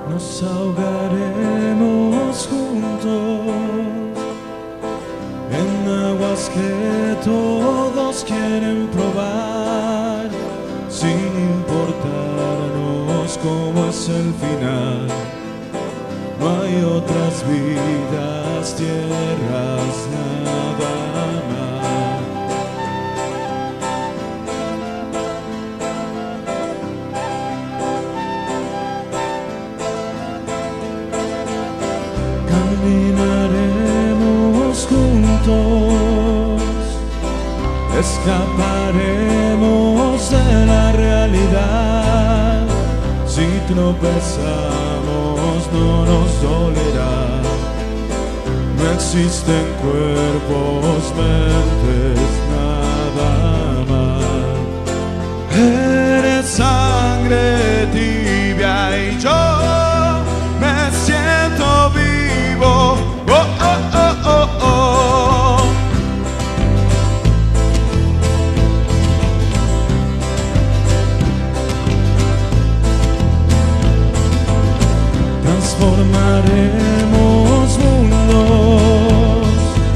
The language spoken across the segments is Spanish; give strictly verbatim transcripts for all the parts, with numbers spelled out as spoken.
Nos ahogaremos juntos en aguas que todos quieren probar, sin importarnos cómo es el final. No hay otras vidas, tierras, nada más. Caminaremos juntos, escaparemos de la realidad. Si tropezamos no nos dolerá. No existen cuerpos, mentes, nada más. Eres sangre tibia y yo me siento vivo. Oh, oh, oh, oh, oh. Transformaremos mundos,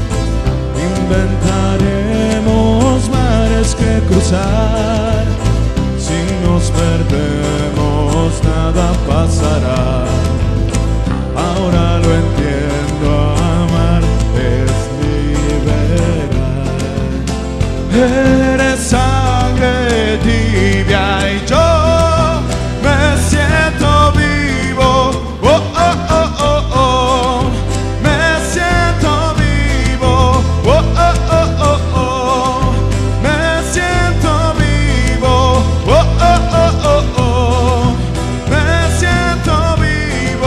inventaremos mares que cruzar. Si nos perdemos nada pasará. Ahora lo entiendo, amar es liberar. Eres sangre tibia y yo me siento vivo. Oh, oh, oh, oh, oh. Me siento vivo. Oh, oh, oh, oh, oh. Me siento vivo. Oh, oh, oh, oh, oh. Me siento vivo.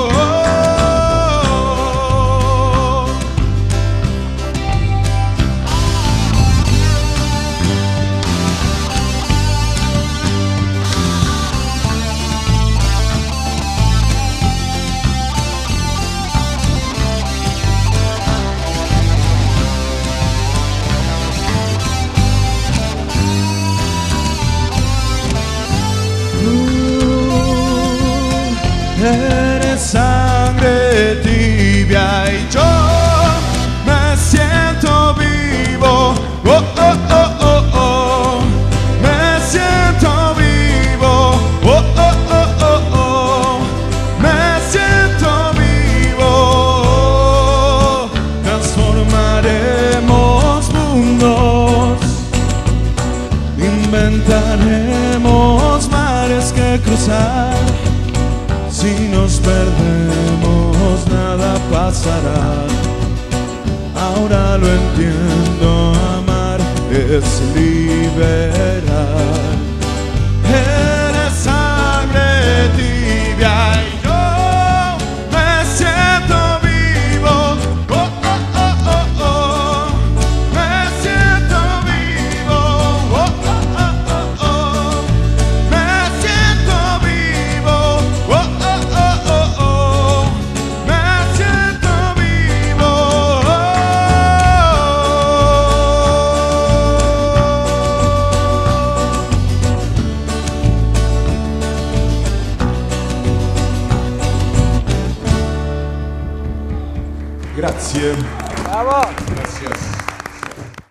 Eres sangre tibia y yo me siento vivo. Oh, oh, oh, oh, oh. Me siento vivo. Oh, oh, oh, oh, oh. Me siento vivo. Transformaremos mundos, inventaremos mares que cruzar. Si nos perdemos nada pasará. Ahora lo entiendo, amar es liberar. Eres sangre tibia y yo me siento vivo. Oh, oh, oh, oh, oh. Me siento vivo. Oh, oh, oh, oh, oh. Me siento vivo. Oh, oh, oh, oh, oh. Me siento vivo. Grazie. Bravo. Gracias.